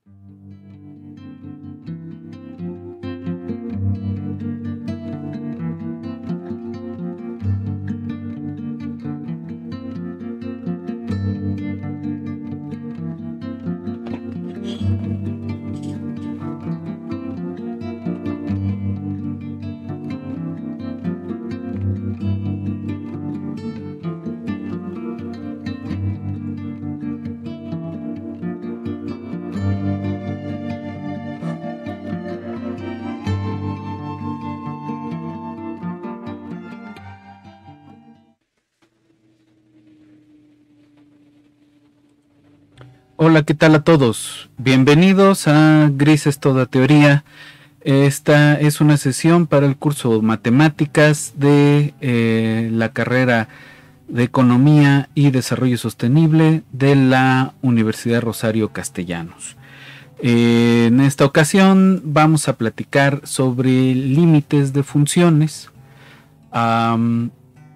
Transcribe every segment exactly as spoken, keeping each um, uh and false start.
Hola, ¿qué tal a todos? Bienvenidos a Grises Toda Teoría. Esta es una sesión para el curso Matemáticas de eh, la carrera de Economía y Desarrollo Sostenible de la Universidad Rosario Castellanos. Eh, en esta ocasión vamos a platicar sobre límites de funciones. Um,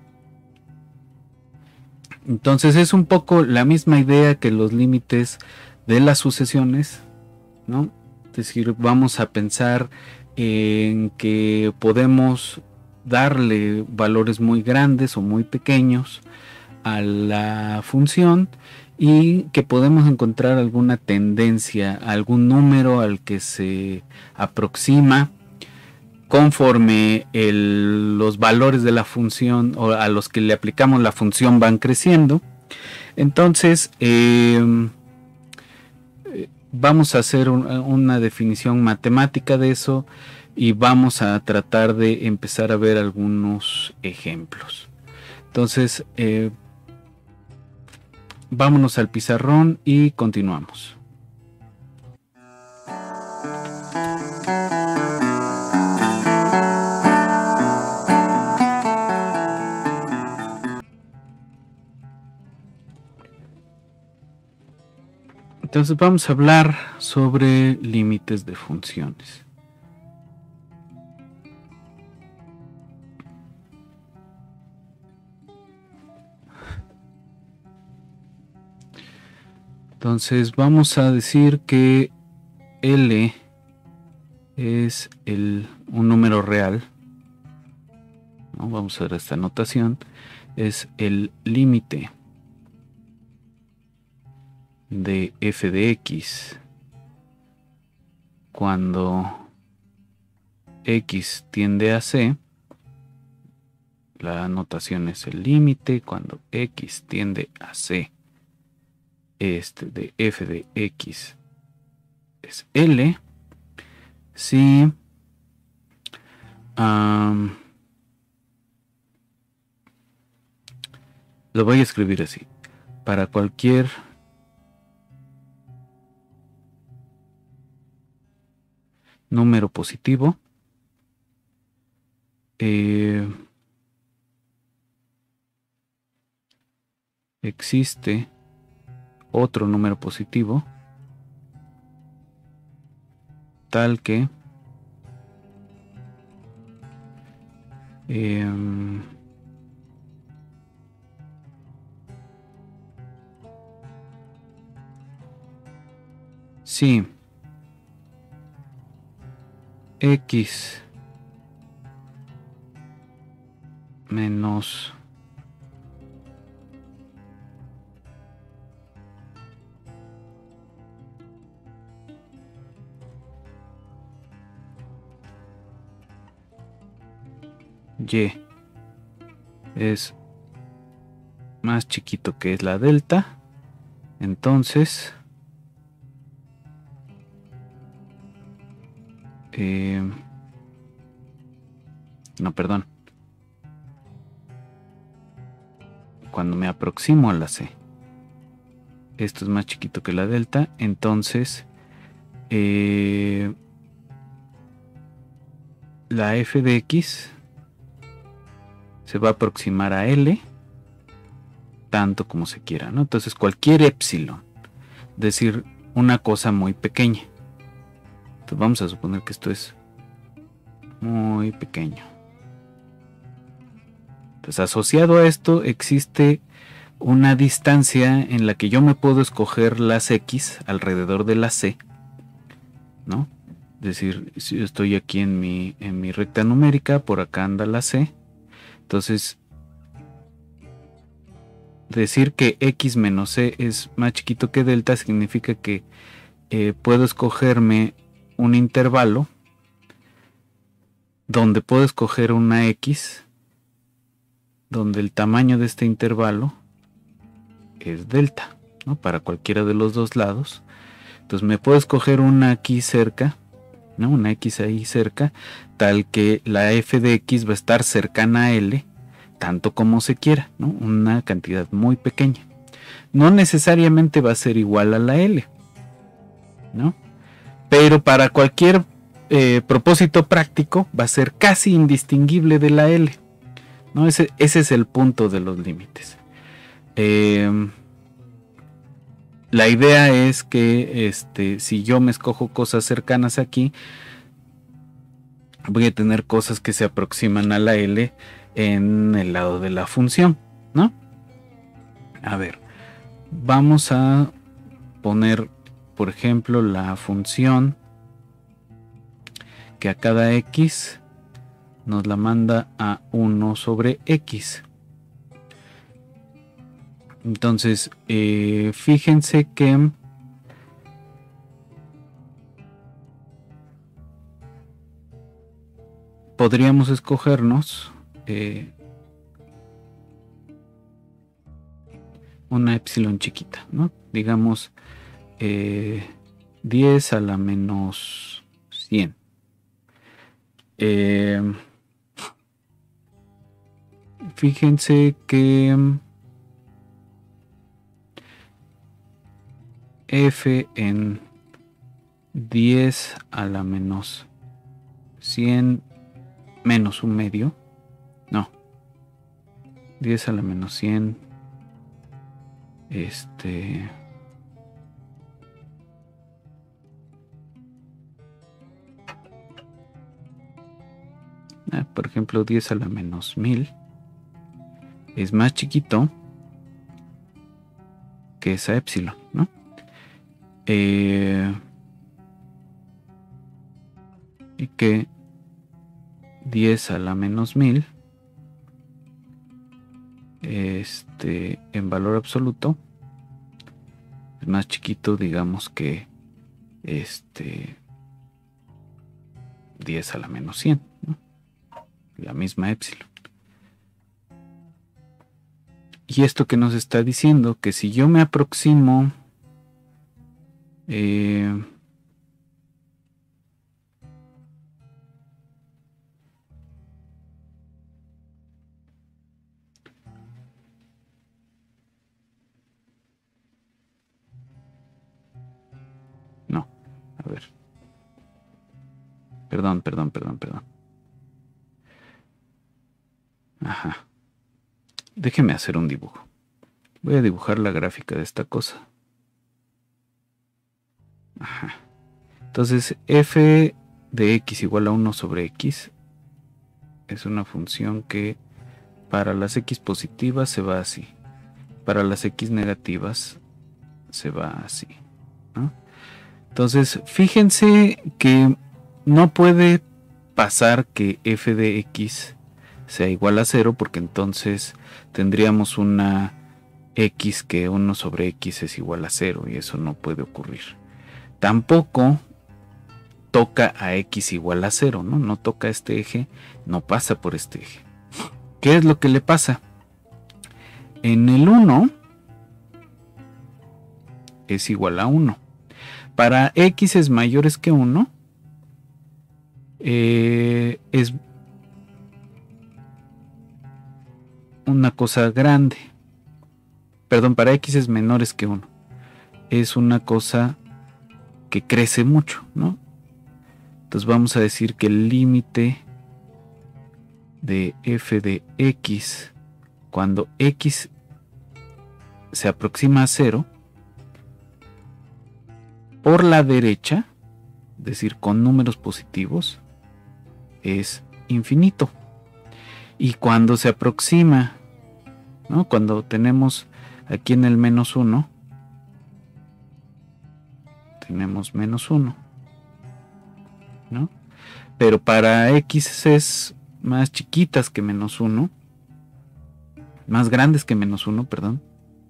Entonces es un poco la misma idea que los límites de las sucesiones, ¿no? Es decir, vamos a pensar en que podemos darle valores muy grandes o muy pequeños a la función y que podemos encontrar alguna tendencia, algún número al que se aproxima conforme el, los valores de la función o a los que le aplicamos la función van creciendo. Entonces eh, vamos a hacer un, una definición matemática de eso y vamos a tratar de empezar a ver algunos ejemplos. Entonces eh, vámonos al pizarrón y continuamos. Entonces vamos a hablar sobre límites de funciones. Entonces vamos a decir que L es el, un número real, ¿no? Vamos a ver esta notación, es el límite de f de x cuando x tiende a c. La notación es el límite cuando x tiende a c. Este de f de x es L si um, lo voy a escribir así: para cualquier número positivo eh, existe otro número positivo tal que eh, si x menos y es más chiquito que es la delta, entonces eh, no, perdón, cuando me aproximo a la c, esto es más chiquito que la delta, entonces eh, la f de x se va a aproximar a L tanto como se quiera, ¿no? Entonces cualquier epsilon, es decir, una cosa muy pequeña. Entonces vamos a suponer que esto es muy pequeño. Entonces asociado a esto existe una distancia en la que yo me puedo escoger las x alrededor de la c ¿no? Es decir, si yo estoy aquí en mi, en mi recta numérica, por acá anda la C. Entonces, decir que X menos C es más chiquito que delta significa que eh, puedo escogerme un intervalo donde puedo escoger una X, donde el tamaño de este intervalo es delta, ¿no? Para cualquiera de los dos lados. Entonces me puedo escoger una aquí cerca, ¿no? Una X ahí cerca, tal que la f de X va a estar cercana a L, tanto como se quiera, ¿no? Una cantidad muy pequeña. No necesariamente va a ser igual a la L, ¿no? Pero para cualquier eh, propósito práctico va a ser casi indistinguible de la L, ¿no? Ese, ese es el punto de los límites. Eh, la idea es que este, si yo me escojo cosas cercanas aquí, voy a tener cosas que se aproximan a la L en el lado de la función, ¿no? A ver, vamos a poner, por ejemplo, la función que a cada X nos la manda a uno sobre X. Entonces, eh, fíjense que podríamos escogernos eh, una epsilon chiquita, ¿no? Digamos eh, diez a la menos cien. Eh, fíjense que f en diez a la menos cien menos un medio, no, diez a la menos cien, este, ah, por ejemplo diez a la menos mil es más chiquito que esa epsilon, ¿no? Eh, y que diez a la menos mil este en valor absoluto es más chiquito, digamos, que este diez a la menos cien, ¿no? La misma epsilon. Y esto que nos está diciendo que si yo me aproximo eh, no, a ver, perdón, perdón, perdón, perdón. Ajá. Déjeme hacer un dibujo. Voy a dibujar la gráfica de esta cosa. Ajá. Entonces, f de x igual a uno sobre x es una función que para las x positivas se va así. Para las x negativas se va así, ¿no? Entonces, fíjense que no puede pasar que f de x sea igual a cero, porque entonces tendríamos una x que uno sobre x es igual a cero, y eso no puede ocurrir. Tampoco toca a x igual a cero, ¿no? No toca este eje, no pasa por este eje. ¿Qué es lo que le pasa? En el uno es igual a uno. Para x es mayores que uno, eh, es una cosa grande. Perdón, para x es menores que uno. Es una cosa que crece mucho, ¿no? Entonces vamos a decir que el límite de f de x cuando x se aproxima a cero por la derecha, es decir, con números positivos, es infinito. Y cuando se aproxima, ¿no? Cuando tenemos aquí en el menos uno, tenemos menos uno. ¿no? Pero para X es más chiquitas que menos uno, más grandes que menos uno, perdón.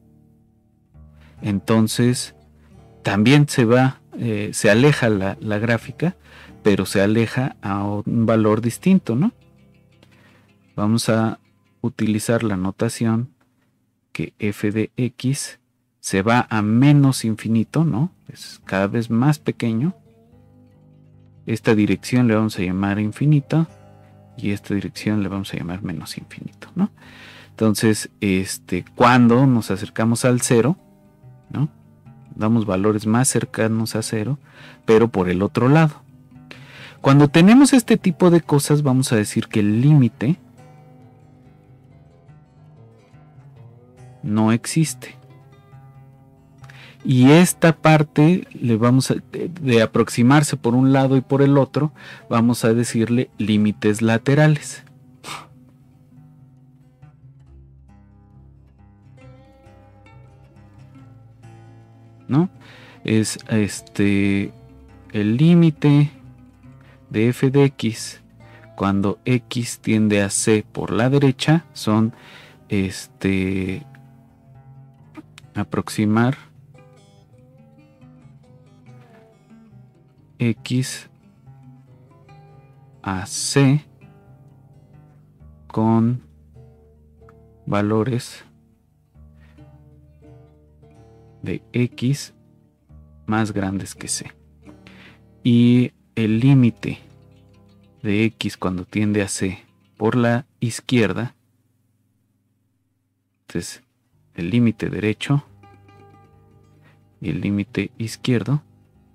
Entonces también se va, eh, se aleja la, la gráfica, pero se aleja a un valor distinto, ¿no? Vamos a utilizar la notación que f de x se va a menos infinito, ¿no? Es cada vez más pequeño. Esta dirección le vamos a llamar infinita y esta dirección le vamos a llamar menos infinito, ¿no? Entonces, este, cuando nos acercamos al cero, ¿no? Damos valores más cercanos a cero, pero por el otro lado. Cuando tenemos este tipo de cosas, vamos a decir que el límite no existe. Y esta parte le vamos a, de, de aproximarse por un lado y por el otro, vamos a decirle límites laterales. ¿No? Es este el límite de f de x cuando x tiende a c por la derecha son este aproximar x a c con valores de x más grandes que c, y el límite de x cuando tiende a c por la izquierda, entonces el límite derecho y el límite izquierdo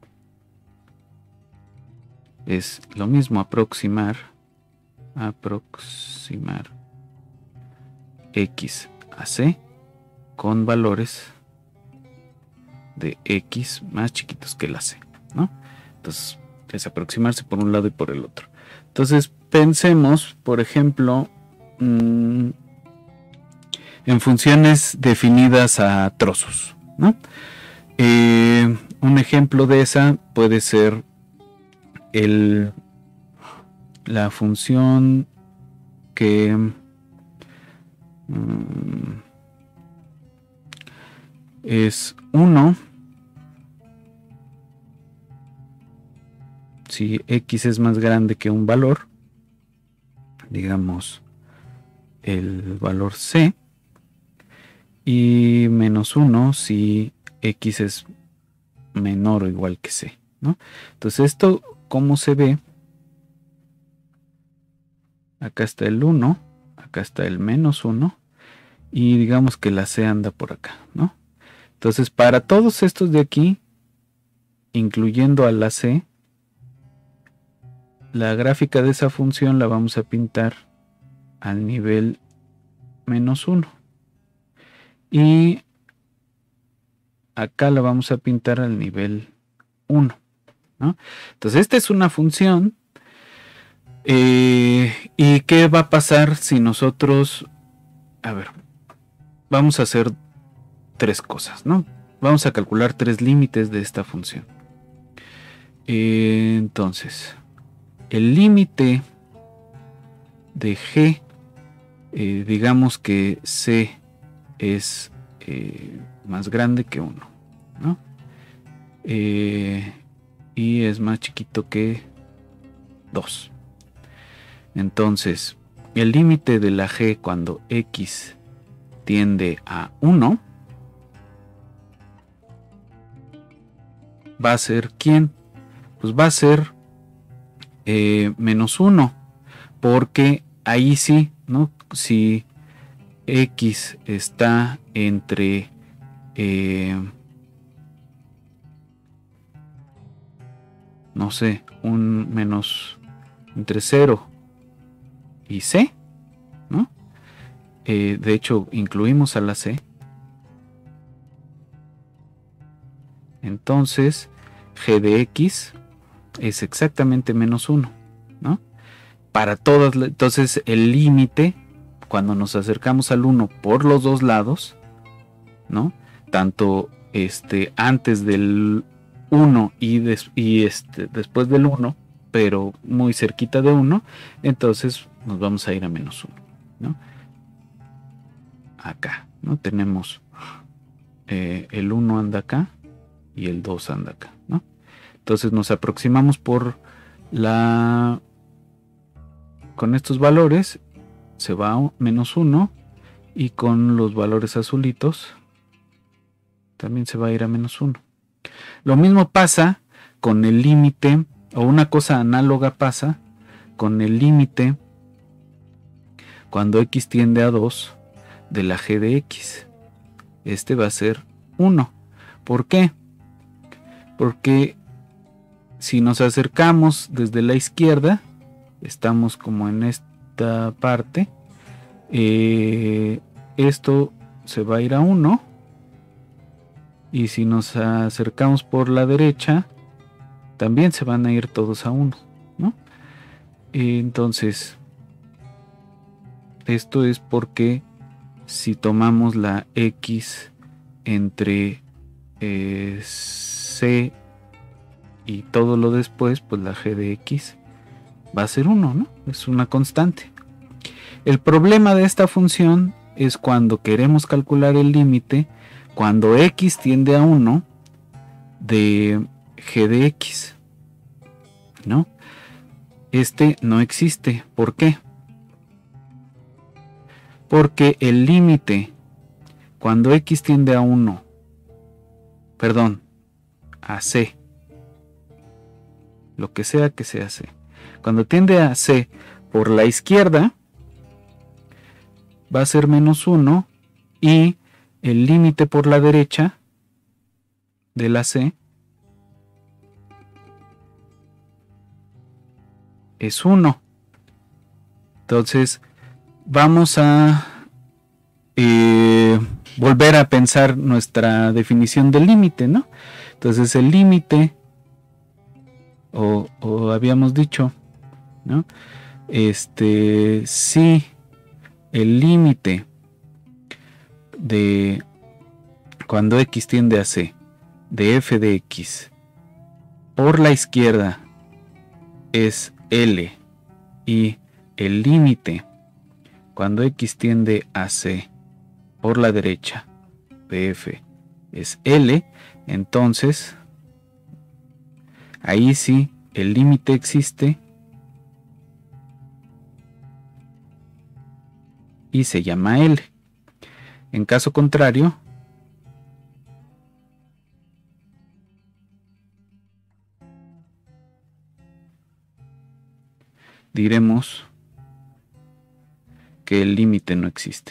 es lo mismo, aproximar aproximar x a c con valores de x más chiquitos que la c, ¿no? Entonces es aproximarse por un lado y por el otro. Entonces pensemos, por ejemplo, mmm, en funciones definidas a trozos, ¿no? Eh, un ejemplo de esa puede ser el, la función que mmm, es uno si x es más grande que un valor, digamos el valor c, y menos uno si x es menor o igual que c, ¿no? Entonces esto, ¿cómo se ve? Acá está el uno, acá está el menos uno, y digamos que la c anda por acá, ¿no? Entonces para todos estos de aquí, incluyendo a la c, la gráfica de esa función la vamos a pintar al nivel menos uno. Y acá la vamos a pintar al nivel uno, ¿no? Entonces esta es una función. Eh, ¿Y qué va a pasar si nosotros... A ver, vamos a hacer tres cosas, ¿no? Vamos a calcular tres límites de esta función. Eh, entonces... el límite de g, eh, digamos que c es eh, más grande que uno, ¿no? Eh, y es más chiquito que dos. Entonces, el límite de la g cuando x tiende a uno va a ser ¿quién? Pues va a ser Eh, menos uno, porque ahí sí, ¿no? Si x está entre eh, no sé, un menos entre cero y c, ¿no? Eh, de hecho incluimos a la c, entonces g de x es exactamente menos uno, ¿no? Para todas, entonces el límite, cuando nos acercamos al uno por los dos lados, ¿no? Tanto este, antes del uno y, des, y este, después del uno, pero muy cerquita de uno, entonces nos vamos a ir a menos uno, ¿no? Acá, ¿no? Tenemos eh, el uno anda acá y el dos anda acá, ¿no? Entonces nos aproximamos por la... con estos valores se va a menos uno, y con los valores azulitos también se va a ir a menos uno. Lo mismo pasa con el límite, o una cosa análoga pasa con el límite cuando x tiende a dos de la g de x. Este va a ser uno. ¿Por qué? Porque si nos acercamos desde la izquierda, estamos como en esta parte, eh, esto se va a ir a uno, y si nos acercamos por la derecha, también se van a ir todos a uno, ¿no? Entonces, esto es porque si tomamos la x entre eh, c y todo lo después, pues la g de x va a ser uno, ¿no? Es una constante. El problema de esta función es cuando queremos calcular el límite cuando x tiende a uno de g de x, ¿no? Este no existe. ¿Por qué? Porque el límite cuando x tiende a uno, perdón, a c, lo que sea que sea c, cuando tiende a c por la izquierda va a ser menos uno, y el límite por la derecha de la c es uno. Entonces vamos a eh, volver a pensar nuestra definición del límite, ¿no? Entonces el límite, o, o habíamos dicho, ¿no? Este, si el límite de cuando x tiende a c de f de x por la izquierda es L, y el límite cuando x tiende a c por la derecha de f es L, entonces ahí sí el límite existe y se llama L. En caso contrario, diremos que el límite no existe.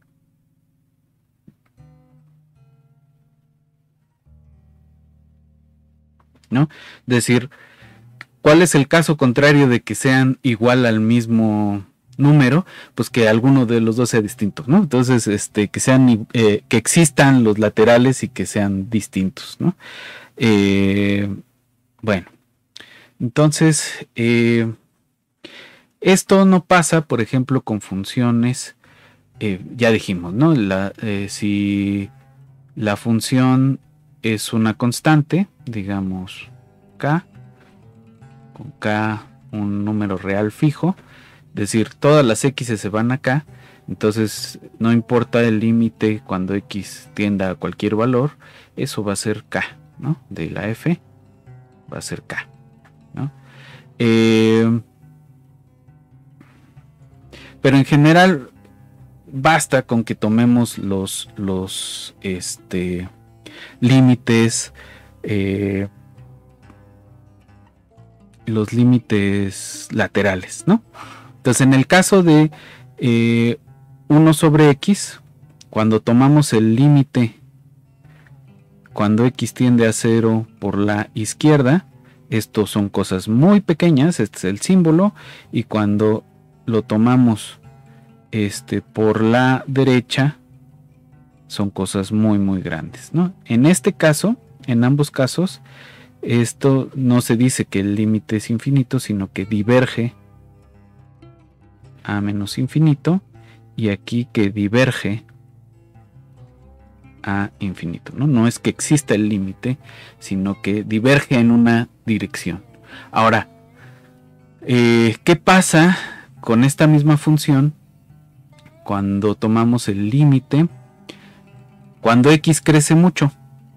¿No? Es decir, ¿cuál es el caso contrario de que sean igual al mismo número? Pues que alguno de los dos sea distinto, ¿no? Entonces, este, que sean, eh, que existan los laterales y que sean distintos, ¿no? Eh, bueno, entonces, eh, esto no pasa, por ejemplo, con funciones, eh, ya dijimos, ¿no? La, eh, si la función es una constante, digamos k, con k un número real fijo, es decir, todas las x se van acá, entonces no importa el límite cuando x tienda a cualquier valor, eso va a ser k, ¿no? De la f va a ser k, ¿no? Eh, pero en general basta con que tomemos los, los este, límites, eh, los límites laterales, ¿no? Entonces, en el caso de eh, uno sobre x, cuando tomamos el límite cuando x tiende a cero por la izquierda, estos son cosas muy pequeñas, este es el símbolo, y cuando lo tomamos este, por la derecha, son cosas muy muy grandes, ¿no? En este caso, en ambos casos, esto no se dice que el límite es infinito, sino que diverge a menos infinito, y aquí que diverge a infinito, ¿no? No es que exista el límite, sino que diverge en una dirección. Ahora, Eh, ¿Qué pasa con esta misma función cuando tomamos el límite cuando x crece mucho?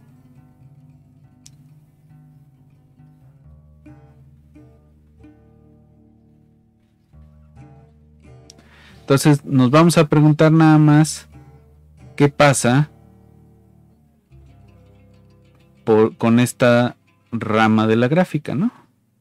Entonces nos vamos a preguntar nada más qué pasa por, con esta rama de la gráfica, ¿no?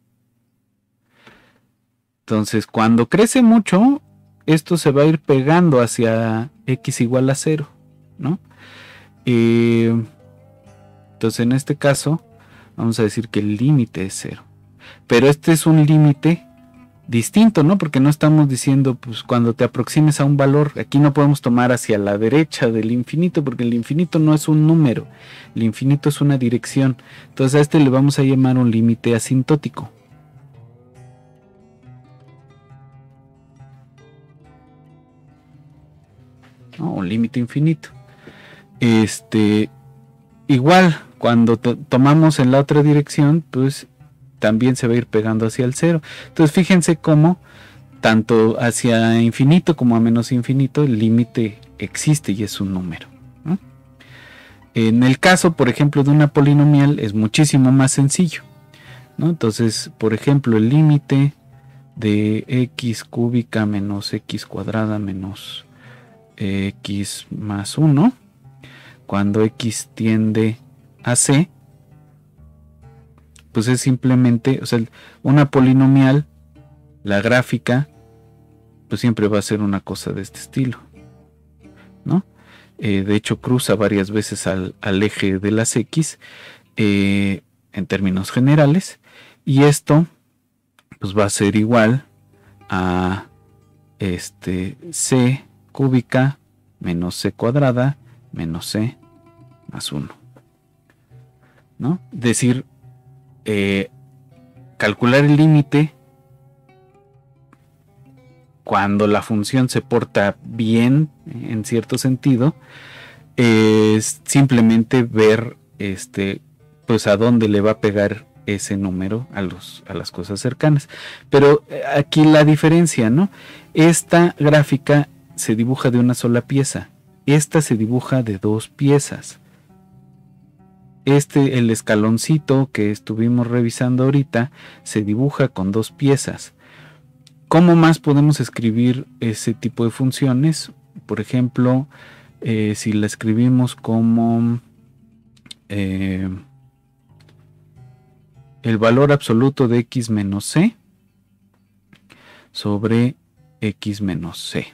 Entonces cuando crece mucho, esto se va a ir pegando hacia x igual a cero, ¿no? Eh, entonces en este caso vamos a decir que el límite es cero. Pero este es un límite distinto, ¿no? Porque no estamos diciendo, pues cuando te aproximes a un valor, aquí no podemos tomar hacia la derecha del infinito, porque el infinito no es un número, el infinito es una dirección. Entonces a este le vamos a llamar un límite asintótico. ¿No? Un límite infinito. Este, igual, cuando to tomamos en la otra dirección, pues también se va a ir pegando hacia el cero. Entonces fíjense cómo tanto hacia infinito como a menos infinito el límite existe y es un número, ¿no? En el caso, por ejemplo, de una polinomial es muchísimo más sencillo, ¿no? Entonces, por ejemplo, el límite de x cúbica menos x cuadrada menos x más uno, cuando x tiende a c, pues es simplemente, o sea, una polinomial, la gráfica, pues siempre va a ser una cosa de este estilo, ¿no? Eh, de hecho, cruza varias veces al, al eje de las x, eh, en términos generales, y esto, pues va a ser igual a este c cúbica menos c cuadrada menos c más uno, ¿no? Es decir, eh, calcular el límite cuando la función se porta bien, en cierto sentido, es simplemente ver este, pues a dónde le va a pegar ese número a, los, a las cosas cercanas. Pero aquí la diferencia, ¿no? Esta gráfica se dibuja de una sola pieza, esta se dibuja de dos piezas. Este, el escaloncito que estuvimos revisando ahorita, se dibuja con dos piezas. ¿Cómo más podemos escribir ese tipo de funciones? Por ejemplo, eh, si la escribimos como eh, el valor absoluto de x menos c sobre x menos c.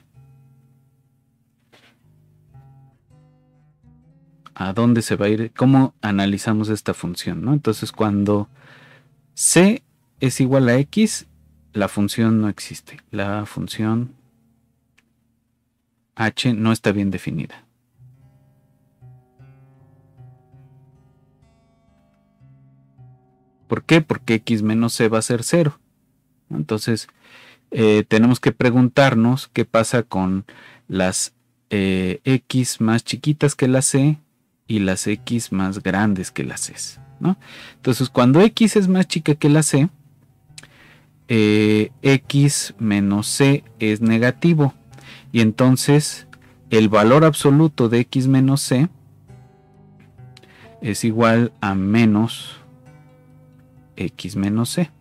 ¿A dónde se va a ir? ¿Cómo analizamos esta función, ¿no? Entonces, cuando c es igual a x, la función no existe. La función h no está bien definida. ¿Por qué? Porque x menos c va a ser cero. Entonces, eh, tenemos que preguntarnos qué pasa con las eh, x más chiquitas que la c y las x más grandes que la c, ¿no? Entonces, cuando x es más chica que la c, eh, x menos c es negativo. Y entonces, el valor absoluto de x menos c es igual a menos x menos c,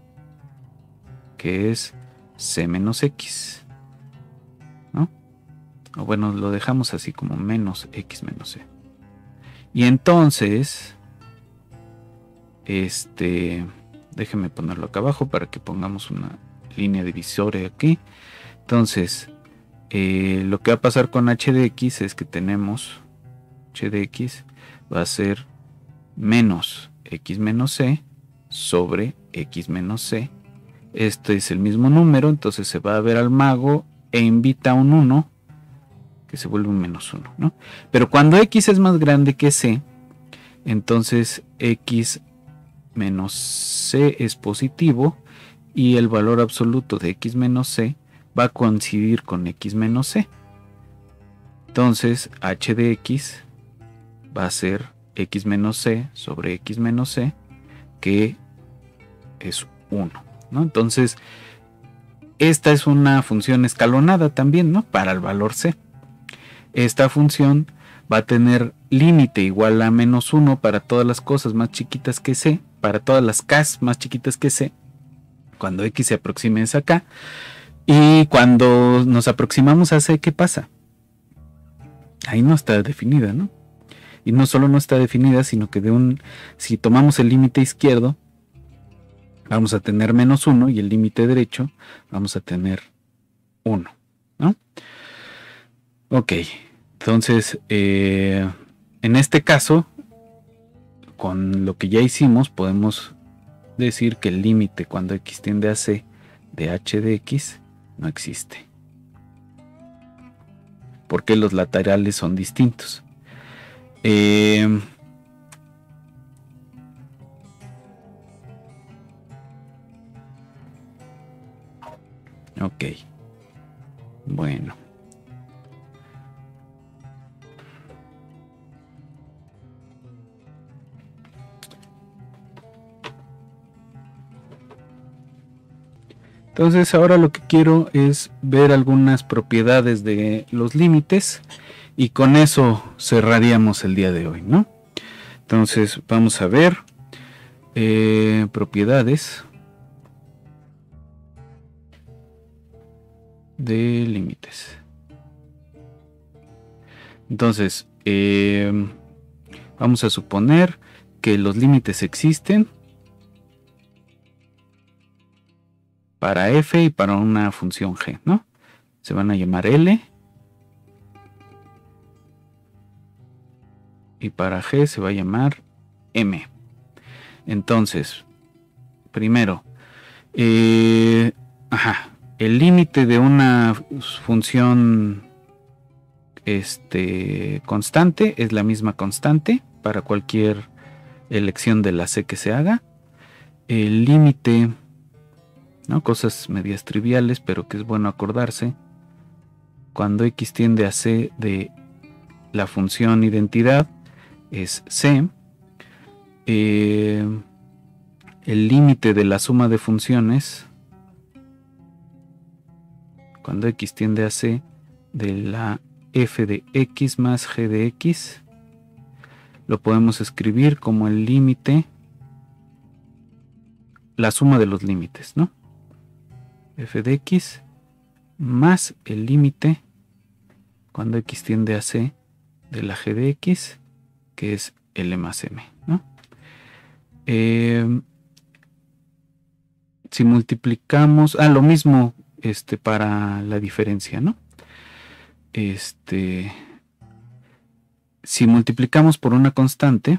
que es c menos x, ¿no? O bueno, lo dejamos así como menos x menos c. Y entonces, este, déjenme ponerlo acá abajo para que pongamos una línea divisoria aquí. Entonces, eh, lo que va a pasar con h de x es que tenemos h de x va a ser menos x menos c sobre x menos c. Este es el mismo número, entonces se va a ver al mago e invita a un uno, que se vuelve un menos uno, ¿no? Pero cuando x es más grande que c, entonces x menos c es positivo y el valor absoluto de x menos c va a coincidir con x menos c. Entonces h de x va a ser x menos c sobre x menos c, que es uno. ¿no? Entonces, esta es una función escalonada también, ¿no? Para el valor c. Esta función va a tener límite igual a menos uno para todas las cosas más chiquitas que c, para todas las k más chiquitas que c, cuando x se aproxime a esa k. Y cuando nos aproximamos a c, ¿qué pasa? Ahí no está definida, ¿no? Y no solo no está definida, sino que de un, si tomamos el límite izquierdo, vamos a tener menos uno, y el límite derecho vamos a tener uno, ¿no? Ok, entonces, eh, en este caso, con lo que ya hicimos, podemos decir que el límite cuando x tiende a c de h de x no existe, porque los laterales son distintos. Eh, ok, bueno. Entonces ahora lo que quiero es ver algunas propiedades de los límites, y con eso cerraríamos el día de hoy, ¿no? Entonces vamos a ver eh, propiedades de límites. Entonces eh, vamos a suponer que los límites existen para f y para una función g, ¿no? Se van a llamar L, y para g se va a llamar m. Entonces, primero, eh, ajá, el límite de una función este, constante es la misma constante para cualquier elección de la c que se haga. El límite, ¿no? Cosas medias triviales, pero que es bueno acordarse. Cuando x tiende a c de la función identidad es c. Eh, el límite de la suma de funciones cuando x tiende a c de la f de x más g de x lo podemos escribir como el límite, la suma de los límites, ¿no? F de x más el límite cuando x tiende a c de la g de x, que es L más m, ¿no? Eh, si multiplicamos, ah, lo mismo este, para la diferencia, ¿no? Este, si multiplicamos por una constante,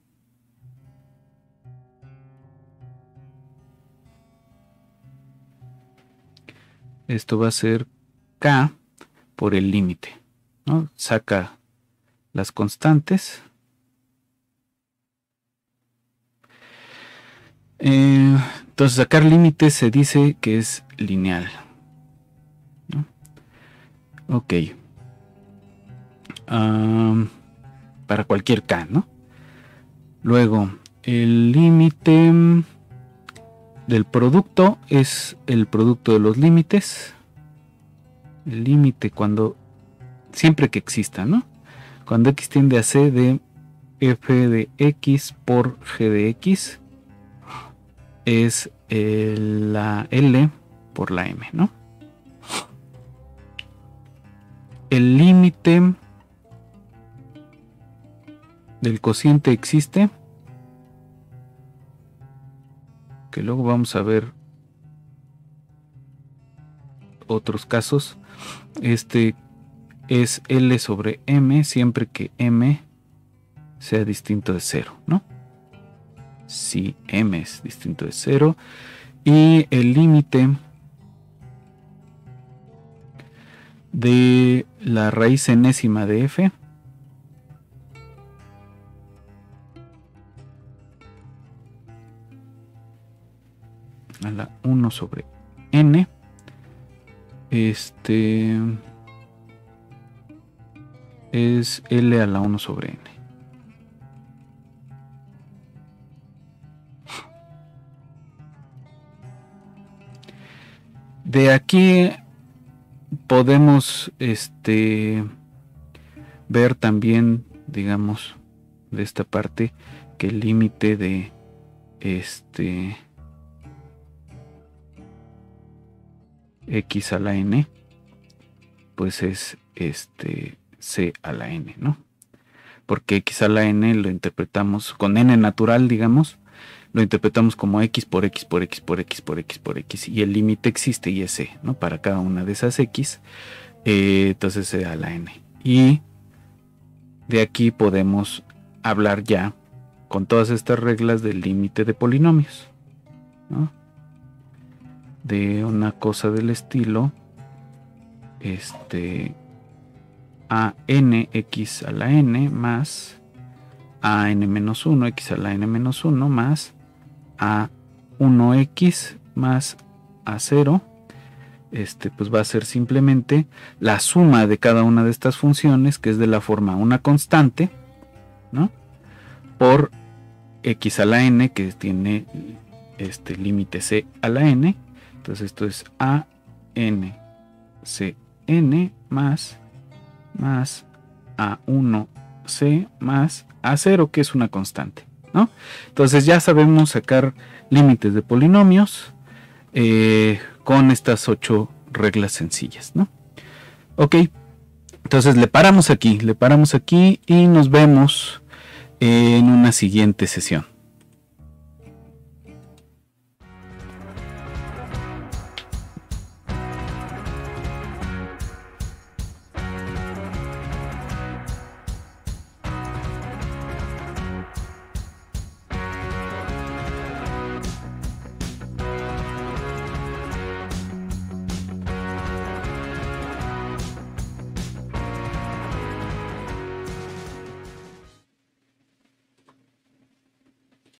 esto va a ser k por el límite, ¿no? Saca las constantes. Eh, entonces sacar límites se dice que es lineal, ¿no? Ok. Um, para cualquier k, ¿no? Luego, el límite del producto es el producto de los límites. El límite cuando, siempre que exista, ¿no? Cuando x tiende a c de f de x por g de x es el, la L por la m, ¿no? El límite del cociente existe, que luego vamos a ver otros casos. Este es L sobre m siempre que m sea distinto de cero, ¿no? Si m es distinto de cero. Y el límite de la raíz enésima de f a la uno sobre n, este es L a la uno sobre n. De aquí podemos este, ver también, digamos, de esta parte, que el límite de este x a la n pues es este c a la n, ¿no? Porque x a la n lo interpretamos con n natural, digamos, lo interpretamos como x por x por x por x por x por x, y el límite existe y es c, ¿no? Para cada una de esas x, eh, entonces c a la n. Y de aquí podemos hablar ya con todas estas reglas del límite de polinomios, ¿no? De una cosa del estilo este a n x a la n más a n menos uno x a la n menos uno más a uno x más a cero, este pues va a ser simplemente la suma de cada una de estas funciones, que es de la forma una constante, ¿no? Por x a la n, que tiene este límite c a la n. Entonces esto es a n c n más más a uno c más a cero, que es una constante, ¿no? Entonces ya sabemos sacar límites de polinomios eh, con estas ocho reglas sencillas, ¿no? Ok, entonces le paramos aquí, le paramos aquí y nos vemos en una siguiente sesión.